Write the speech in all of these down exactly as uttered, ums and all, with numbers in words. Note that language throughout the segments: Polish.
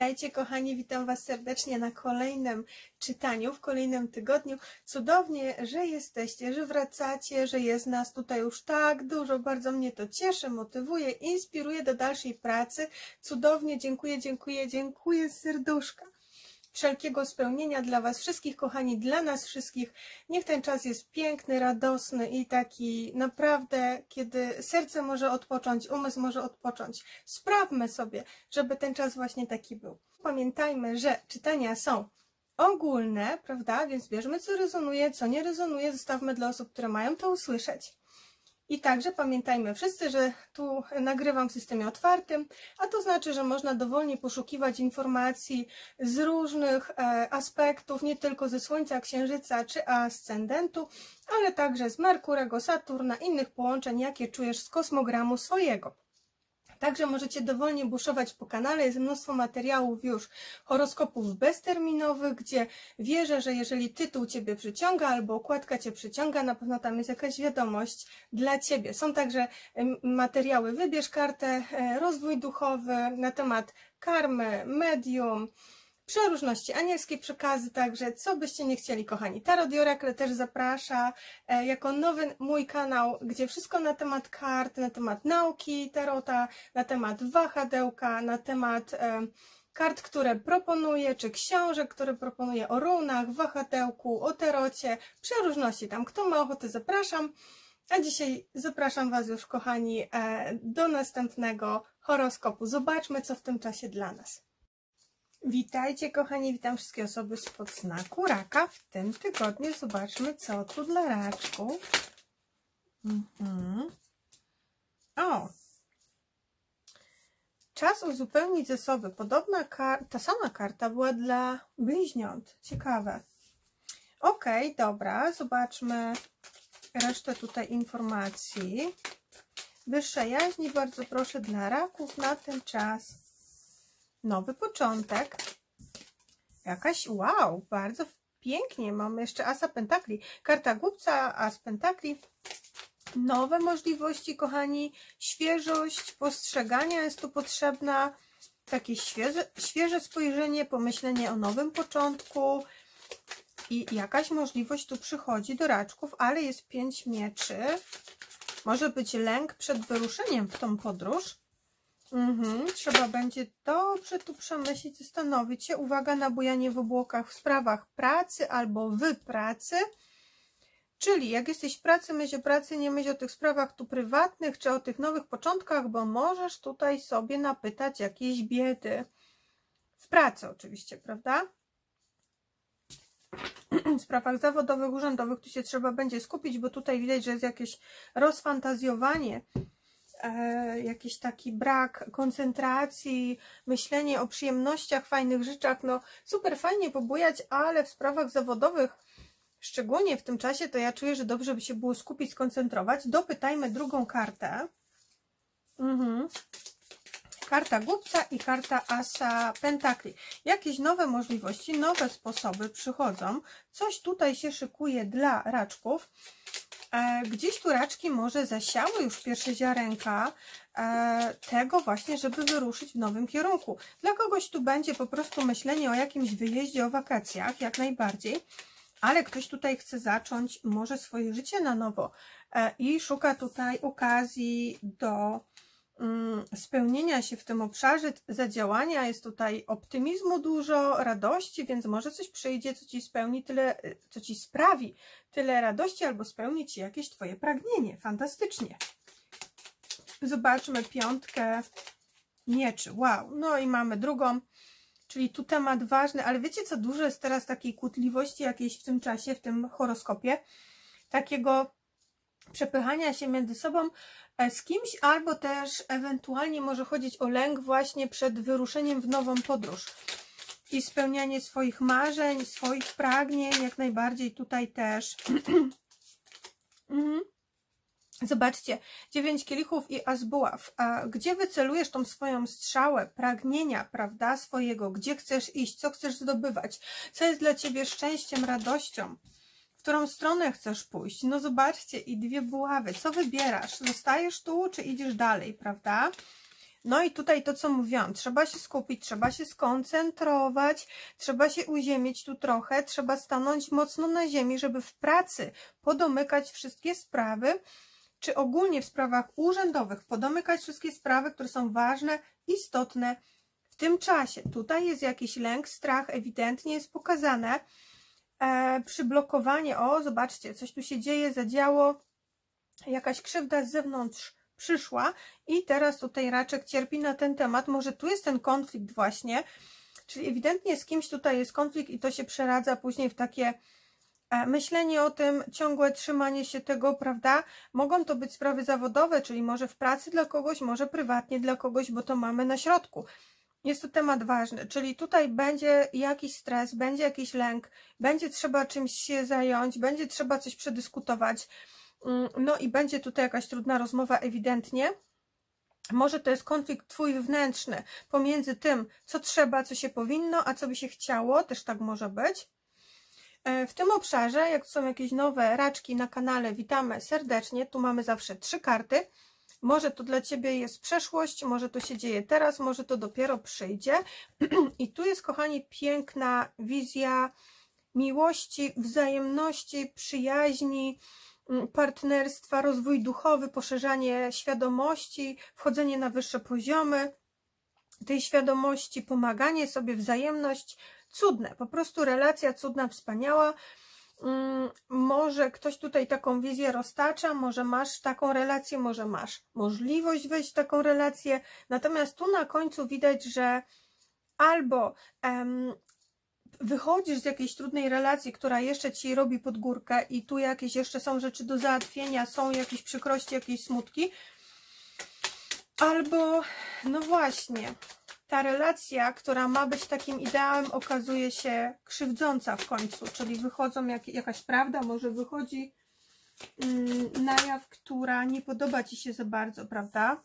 Witajcie kochani, witam Was serdecznie na kolejnym czytaniu, w kolejnym tygodniu. Cudownie, że jesteście, że wracacie, że jest nas tutaj już tak dużo. Bardzo mnie to cieszy, motywuje, inspiruje do dalszej pracy. Cudownie, dziękuję, dziękuję, dziękuję z serduszka. Wszelkiego spełnienia dla Was wszystkich, kochani, dla nas wszystkich. Niech ten czas jest piękny, radosny i taki naprawdę, kiedy serce może odpocząć, umysł może odpocząć. Sprawmy sobie, żeby ten czas właśnie taki był. Pamiętajmy, że czytania są ogólne, prawda? Więc bierzmy, co rezonuje, co nie rezonuje, zostawmy dla osób, które mają to usłyszeć. I także pamiętajmy wszyscy, że tu nagrywam w systemie otwartym, a to znaczy, że można dowolnie poszukiwać informacji z różnych e, aspektów, nie tylko ze Słońca, Księżyca czy ascendentu, ale także z Merkurego, Saturna, innych połączeń, jakie czujesz z kosmogramu swojego. Także możecie dowolnie buszować po kanale, jest mnóstwo materiałów już, horoskopów bezterminowych, gdzie wierzę, że jeżeli tytuł Ciebie przyciąga albo okładka Cię przyciąga, na pewno tam jest jakaś wiadomość dla Ciebie. Są także materiały Wybierz kartę, rozwój duchowy, na temat karmy, medium, przeróżności, anielskie przekazy, także co byście nie chcieli, kochani. Tarot i Oracle też zaprasza e, jako nowy mój kanał, gdzie wszystko na temat kart, na temat nauki tarota, na temat wahadełka, na temat e, kart, które proponuję, czy książek, które proponuję o runach, wahadełku, o tarocie, przeróżności. Tam kto ma ochotę, zapraszam. A dzisiaj zapraszam Was już, kochani, e, do następnego horoskopu. Zobaczmy, co w tym czasie dla nas. Witajcie kochani, witam wszystkie osoby spod znaku Raka. W tym tygodniu zobaczmy, co tu dla raczków. Mhm. O! Czas uzupełnić zasoby. Podobna karta, ta sama karta była dla bliźniąt. Ciekawe. Ok, dobra, zobaczmy resztę tutaj informacji. Wyższa jaźni, bardzo proszę, dla raków na ten czas. Nowy początek. Jakaś, wow, bardzo pięknie. Mamy jeszcze Asa Pentakli. Karta głupca, As Pentakli. Nowe możliwości, kochani. Świeżość, postrzegania jest tu potrzebna. Takie świeże, świeże spojrzenie, pomyślenie o nowym początku. I jakaś możliwość tu przychodzi do raczków, ale jest pięć mieczy. Może być lęk przed wyruszeniem w tą podróż. Mhm, trzeba będzie dobrze tu przemyśleć, zastanowić się. Uwaga na bujanie w obłokach w sprawach pracy albo w pracy. Czyli jak jesteś w pracy, myśl o pracy, nie myśl o tych sprawach tu prywatnych, czy o tych nowych początkach, bo możesz tutaj sobie napytać jakiejś biedy. W pracy oczywiście, prawda? W sprawach zawodowych, urzędowych tu się trzeba będzie skupić, bo tutaj widać, że jest jakieś rozfantazjowanie. E, jakiś taki brak koncentracji, myślenie o przyjemnościach, fajnych rzeczach, no super fajnie pobujać, ale w sprawach zawodowych, szczególnie w tym czasie, to ja czuję, że dobrze by się było skupić, skoncentrować. Dopytajmy drugą kartę. Mhm. Karta głupca i karta Asa Pentakli. Jakieś nowe możliwości, nowe sposoby przychodzą. Coś tutaj się szykuje dla raczków. Gdzieś tu raczki może zasiały już pierwsze ziarenka e, tego właśnie, żeby wyruszyć w nowym kierunku. Dla kogoś tu będzie po prostu myślenie o jakimś wyjeździe, o wakacjach, jak najbardziej, ale ktoś tutaj chce zacząć może swoje życie na nowo e, i szuka tutaj okazji do mm, spełnienia się w tym obszarze, zadziałania. Jest tutaj optymizmu dużo, radości, więc może coś przyjdzie, co Ci spełni tyle, co Ci sprawi tyle radości, albo spełni Ci jakieś Twoje pragnienie. Fantastycznie. Zobaczmy piątkę mieczy. Wow. No i mamy drugą, czyli tu temat ważny, ale wiecie co, dużo jest teraz takiej kłótliwości jakiejś w tym czasie, w tym horoskopie, takiego przepychania się między sobą z kimś, albo też ewentualnie może chodzić o lęk właśnie przed wyruszeniem w nową podróż. I spełnianie swoich marzeń, swoich pragnień, jak najbardziej tutaj też. mhm. Zobaczcie, dziewięć kielichów i as buław. A gdzie wycelujesz tą swoją strzałę, pragnienia, prawda, swojego? Gdzie chcesz iść? Co chcesz zdobywać? Co jest dla Ciebie szczęściem, radością? W którą stronę chcesz pójść? No zobaczcie, i dwie buławy. Co wybierasz? Zostajesz tu, czy idziesz dalej, prawda? No i tutaj to, co mówiłam, trzeba się skupić, trzeba się skoncentrować, trzeba się uziemić tu trochę, trzeba stanąć mocno na ziemi, żeby w pracy podomykać wszystkie sprawy, czy ogólnie w sprawach urzędowych podomykać wszystkie sprawy, które są ważne, istotne w tym czasie. Tutaj jest jakiś lęk, strach, ewidentnie jest pokazane. E, przyblokowanie, o zobaczcie, coś tu się dzieje, zadziało, jakaś krzywda z zewnątrz przyszła i teraz tutaj raczek cierpi na ten temat. Może tu jest ten konflikt właśnie, czyli ewidentnie z kimś tutaj jest konflikt i to się przeradza później w takie myślenie o tym, ciągłe trzymanie się tego, prawda? Mogą to być sprawy zawodowe, czyli może w pracy dla kogoś, może prywatnie dla kogoś, bo to mamy na środku. Jest to temat ważny, czyli tutaj będzie jakiś stres, będzie jakiś lęk, będzie trzeba czymś się zająć, będzie trzeba coś przedyskutować, no i będzie tutaj jakaś trudna rozmowa ewidentnie. Może to jest konflikt twój wewnętrzny pomiędzy tym, co trzeba, co się powinno, a co by się chciało, też tak może być. W tym obszarze, jak są jakieś nowe raczki na kanale, witamy serdecznie. Tu mamy zawsze trzy karty. Może to dla Ciebie jest przeszłość, może to się dzieje teraz, może to dopiero przyjdzie. I tu jest, kochani, piękna wizja miłości, wzajemności, przyjaźni, partnerstwa, rozwój duchowy, poszerzanie świadomości, wchodzenie na wyższe poziomy tej świadomości, pomaganie sobie, wzajemność. Cudne, po prostu relacja cudna, wspaniała. Może ktoś tutaj taką wizję roztacza, może masz taką relację, może masz możliwość wejść w taką relację. Natomiast tu na końcu widać, że albo um, wychodzisz z jakiejś trudnej relacji, która jeszcze Ci robi pod górkę i tu jakieś jeszcze są rzeczy do załatwienia, są jakieś przykrości, jakieś smutki. Albo, no właśnie, ta relacja, która ma być takim ideałem, okazuje się krzywdząca w końcu, czyli wychodzą jak, jakaś prawda, może wychodzi mm, na jaw, która nie podoba Ci się za bardzo, prawda?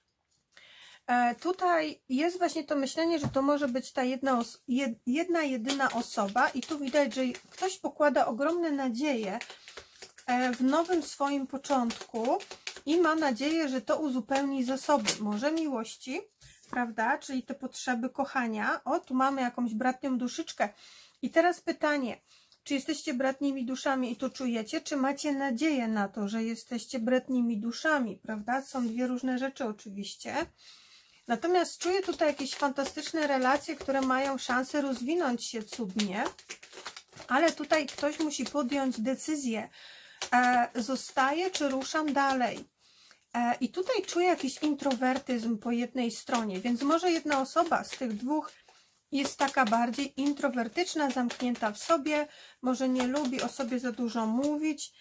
E, tutaj jest właśnie to myślenie, że to może być ta jedna, jed, jedna jedyna osoba i tu widać, że ktoś pokłada ogromne nadzieje e, w nowym swoim początku i ma nadzieję, że to uzupełni zasoby, może miłości, prawda, czyli te potrzeby kochania. O, tu mamy jakąś bratnią duszyczkę. I teraz pytanie, czy jesteście bratnimi duszami i to czujecie, czy macie nadzieję na to, że jesteście bratnimi duszami, prawda? Są dwie różne rzeczy oczywiście. Natomiast czuję tutaj jakieś fantastyczne relacje, które mają szansę rozwinąć się cudnie, ale tutaj ktoś musi podjąć decyzję, e, zostaję czy ruszam dalej. I tutaj czuję jakiś introwertyzm po jednej stronie, więc może jedna osoba z tych dwóch jest taka bardziej introwertyczna, zamknięta w sobie, może nie lubi o sobie za dużo mówić,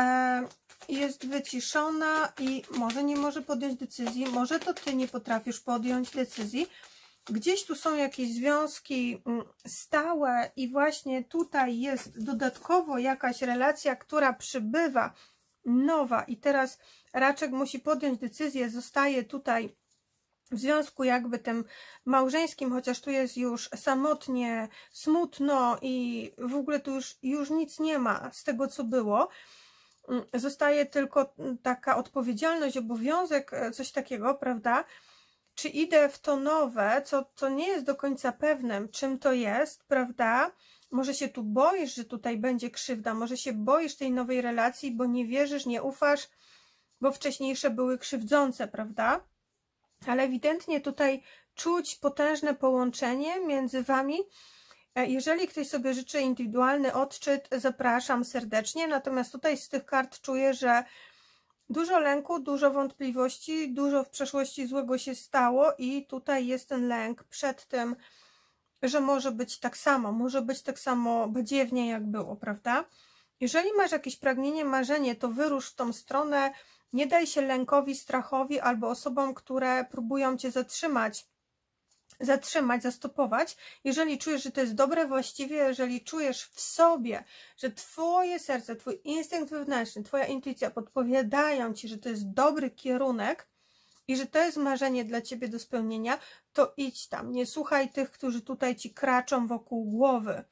jest wyciszona i może nie może podjąć decyzji, może to Ty nie potrafisz podjąć decyzji. Gdzieś tu są jakieś związki stałe i właśnie tutaj jest dodatkowo jakaś relacja, która przybywa, nowa i teraz raczek musi podjąć decyzję, zostaje tutaj w związku jakby tym małżeńskim, chociaż tu jest już samotnie, smutno i w ogóle tu już, już nic nie ma z tego, co było. Zostaje tylko taka odpowiedzialność, obowiązek, coś takiego, prawda? Czy idę w to nowe, co, co nie jest do końca pewnym, czym to jest, prawda? Może się tu boisz, że tutaj będzie krzywda, może się boisz tej nowej relacji, bo nie wierzysz, nie ufasz, bo wcześniejsze były krzywdzące, prawda? Ale ewidentnie tutaj czuć potężne połączenie między Wami. Jeżeli ktoś sobie życzy indywidualny odczyt, zapraszam serdecznie, natomiast tutaj z tych kart czuję, że dużo lęku, dużo wątpliwości, dużo w przeszłości złego się stało i tutaj jest ten lęk przed tym, że może być tak samo, może być tak samo badziewnie jak było, prawda? Jeżeli masz jakieś pragnienie, marzenie, to wyrusz w tą stronę, nie daj się lękowi, strachowi albo osobom, które próbują Cię zatrzymać, zatrzymać, zastopować. Jeżeli czujesz, że to jest dobre właściwie, jeżeli czujesz w sobie, że Twoje serce, Twój instynkt wewnętrzny, Twoja intuicja podpowiadają Ci, że to jest dobry kierunek i że to jest marzenie dla Ciebie do spełnienia, to idź tam. Nie słuchaj tych, którzy tutaj Ci kraczą wokół głowy.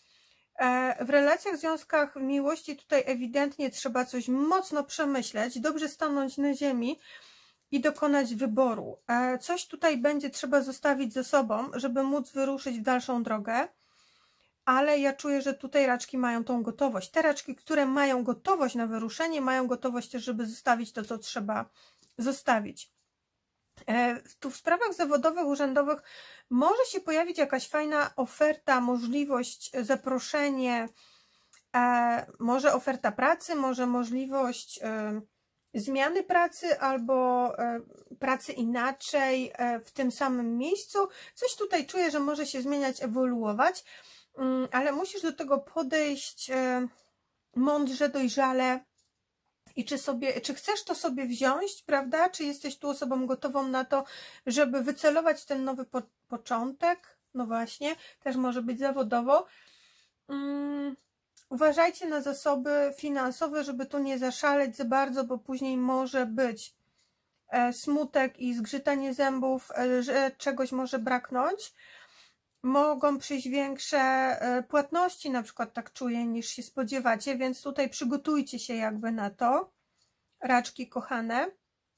W relacjach, w związkach, w miłości tutaj ewidentnie trzeba coś mocno przemyśleć, dobrze stanąć na ziemi i dokonać wyboru. Coś tutaj będzie trzeba zostawić ze sobą, żeby móc wyruszyć w dalszą drogę, ale ja czuję, że tutaj raczki mają tą gotowość. Te raczki, które mają gotowość na wyruszenie, mają gotowość też, żeby zostawić to, co trzeba zostawić. Tu w sprawach zawodowych, urzędowych może się pojawić jakaś fajna oferta, możliwość, zaproszenie, może oferta pracy, może możliwość zmiany pracy albo pracy inaczej w tym samym miejscu. Coś tutaj czuję, że może się zmieniać, ewoluować, ale musisz do tego podejść mądrze, dojrzale i czy sobie, czy chcesz to sobie wziąć, prawda? Czy jesteś tu osobą gotową na to, żeby wycelować ten nowy po początek? No właśnie, też może być zawodowo. Um, Uważajcie na zasoby finansowe, żeby tu nie zaszaleć za bardzo, bo później może być e, smutek i zgrzytanie zębów, e, że czegoś może braknąć. Mogą przyjść większe e, płatności, na przykład tak czuję, niż się spodziewacie, więc tutaj przygotujcie się jakby na to, raczki kochane.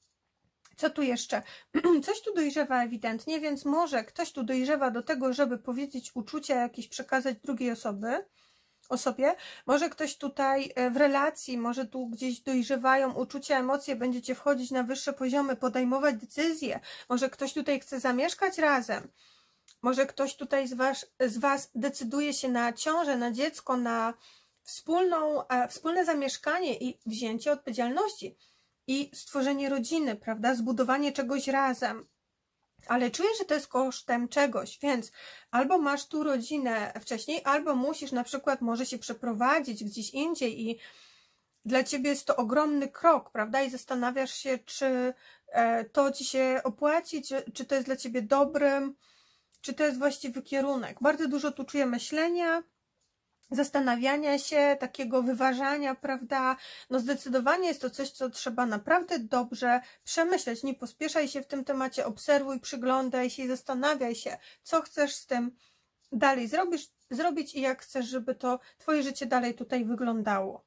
Co tu jeszcze? Coś tu dojrzewa ewidentnie, więc może ktoś tu dojrzewa do tego, żeby powiedzieć uczucia jakieś, przekazać drugiej osoby. osobie. Może ktoś tutaj w relacji, może tu gdzieś dojrzewają uczucia, emocje, będziecie wchodzić na wyższe poziomy, podejmować decyzje. Może ktoś tutaj chce zamieszkać razem. Może ktoś tutaj z was, z was decyduje się na ciążę, na dziecko, na wspólną, wspólne zamieszkanie i wzięcie odpowiedzialności i stworzenie rodziny, prawda? Zbudowanie czegoś razem. Ale czuję, że to jest kosztem czegoś, więc albo masz tu rodzinę wcześniej, albo musisz na przykład może się przeprowadzić gdzieś indziej i dla ciebie jest to ogromny krok, prawda? I zastanawiasz się, czy to ci się opłaci, czy, czy to jest dla ciebie dobrym, czy to jest właściwy kierunek. Bardzo dużo tu czuję myślenia, zastanawiania się, takiego wyważania, prawda? No zdecydowanie jest to coś, co trzeba naprawdę dobrze przemyśleć. Nie pospieszaj się w tym temacie, obserwuj, przyglądaj się i zastanawiaj się, co chcesz z tym dalej zrobisz, zrobić i jak chcesz, żeby to twoje życie dalej tutaj wyglądało.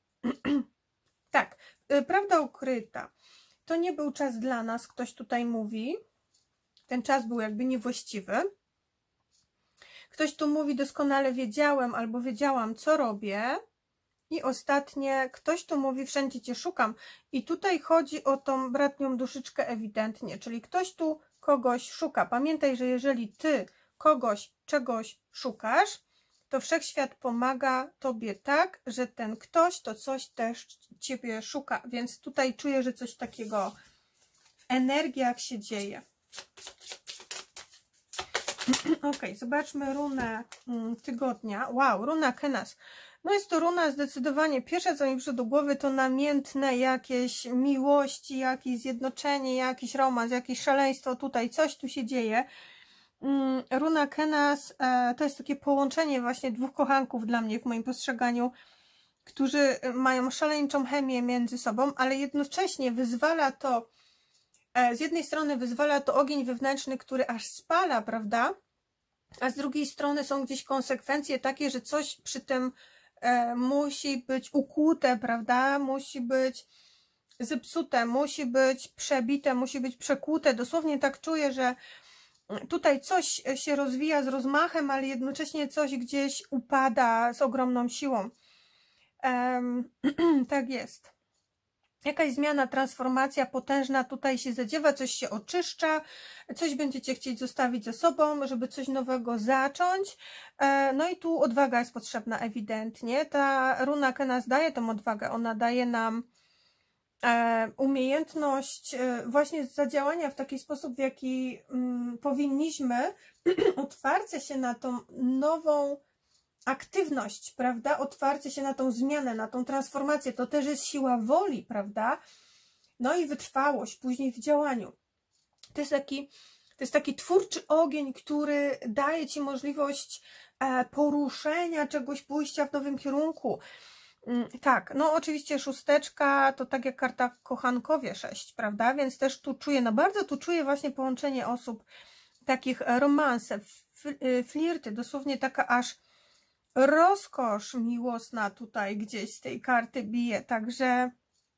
Tak, prawda ukryta. To nie był czas dla nas, ktoś tutaj mówi. Ten czas był jakby niewłaściwy. Ktoś tu mówi, doskonale wiedziałem albo wiedziałam, co robię. I ostatnie, ktoś tu mówi, wszędzie cię szukam. I tutaj chodzi o tą bratnią duszyczkę ewidentnie, czyli ktoś tu kogoś szuka. Pamiętaj, że jeżeli ty kogoś, czegoś szukasz, to wszechświat pomaga tobie tak, że ten ktoś, to coś też ciebie szuka. Więc tutaj czuję, że coś takiego w energiach się dzieje. Ok, zobaczmy runę tygodnia. Wow, runa Kenas. No jest to runa zdecydowanie, pierwsze co mi przyszło do głowy to namiętne jakieś miłości, jakieś zjednoczenie, jakiś romans, jakieś szaleństwo tutaj, coś tu się dzieje. Runa Kenas to jest takie połączenie właśnie dwóch kochanków dla mnie w moim postrzeganiu, którzy mają szaleńczą chemię między sobą, ale jednocześnie wyzwala to, z jednej strony wyzwala to ogień wewnętrzny, który aż spala, prawda? A z drugiej strony są gdzieś konsekwencje takie, że coś przy tym e, musi być ukłute, prawda? Musi być zepsute, musi być przebite, musi być przekłute. Dosłownie tak czuję, że tutaj coś się rozwija z rozmachem, ale jednocześnie coś gdzieś upada z ogromną siłą. E, tak jest. Jakaś zmiana, transformacja potężna tutaj się zadziewa, coś się oczyszcza, coś będziecie chcieć zostawić ze sobą, żeby coś nowego zacząć. No i tu odwaga jest potrzebna ewidentnie. Ta runa Kenas daje tą odwagę, ona daje nam umiejętność właśnie zadziałania w taki sposób, w jaki powinniśmy, otwarcie się na tą nową aktywność, prawda? Otwarcie się na tą zmianę, na tą transformację, to też jest siła woli, prawda? No i wytrwałość później w działaniu. To jest taki, to jest taki twórczy ogień, który daje ci możliwość poruszenia czegoś, pójścia w nowym kierunku. Tak, no oczywiście szósteczka to tak jak karta kochankowie sześć, prawda? Więc też tu czuję, no bardzo tu czuję właśnie połączenie osób, takich romanse, flirty, dosłownie taka aż rozkosz miłosna tutaj gdzieś z tej karty bije, także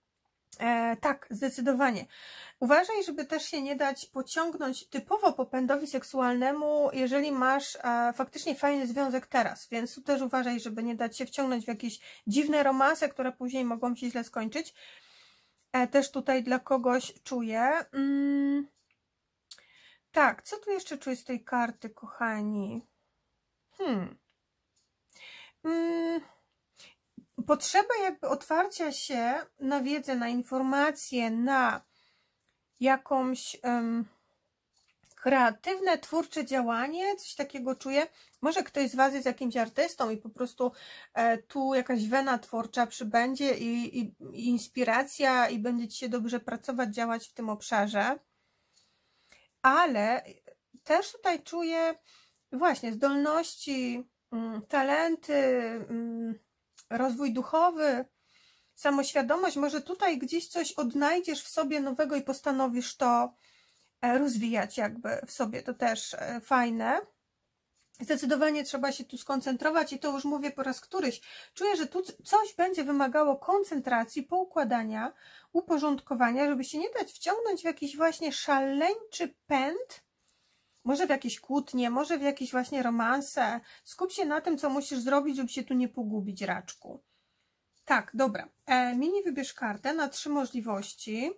E, tak, zdecydowanie. Uważaj, żeby też się nie dać pociągnąć typowo popędowi seksualnemu, jeżeli masz e, faktycznie fajny związek teraz, więc tu też uważaj, żeby nie dać się wciągnąć w jakieś dziwne romanse, które później mogą się źle skończyć. E, też tutaj dla kogoś czuję. Mm, tak, co tu jeszcze czuję z tej karty, kochani? Hmm. Mm. Potrzeba jakby otwarcia się na wiedzę, na informacje, na jakąś um, kreatywne, twórcze działanie, coś takiego czuję. Może ktoś z Was jest jakimś artystą i po prostu e, tu jakaś wena twórcza przybędzie i, i, i inspiracja i będzie Ci się dobrze pracować, działać w tym obszarze. Ale też tutaj czuję właśnie zdolności, mm, talenty, mm, rozwój duchowy, samoświadomość, może tutaj gdzieś coś odnajdziesz w sobie nowego i postanowisz to rozwijać jakby w sobie, to też fajne. Zdecydowanie trzeba się tu skoncentrować i to już mówię po raz któryś. Czuję, że tu coś będzie wymagało koncentracji, poukładania, uporządkowania, żeby się nie dać wciągnąć w jakiś właśnie szaleńczy pęd, może w jakieś kłótnie, może w jakieś właśnie romanse. Skup się na tym, co musisz zrobić, żeby się tu nie pogubić, raczku. Tak, dobra. E, mini wybierz kartę na trzy możliwości.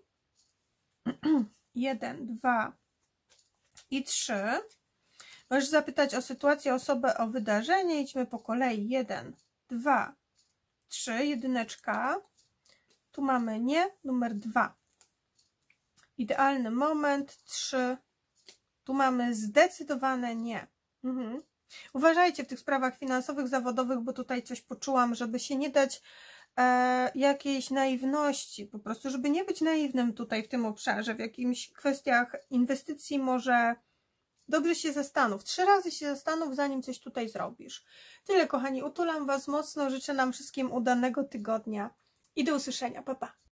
Jeden, dwa i trzy. Możesz zapytać o sytuację, osobę, o wydarzenie. Idźmy po kolei. Jeden, dwa, trzy. Jedyneczka. Tu mamy nie. Numer dwa. Idealny moment. Trzy. Tu mamy zdecydowane nie. Mhm. Uważajcie w tych sprawach finansowych, zawodowych, bo tutaj coś poczułam, żeby się nie dać e, jakiejś naiwności, po prostu, żeby nie być naiwnym tutaj w tym obszarze, w jakimś kwestiach inwestycji może dobrze się zastanów. Trzy razy się zastanów, zanim coś tutaj zrobisz. Tyle, kochani, utulam Was mocno, życzę nam wszystkim udanego tygodnia i do usłyszenia. Pa, pa.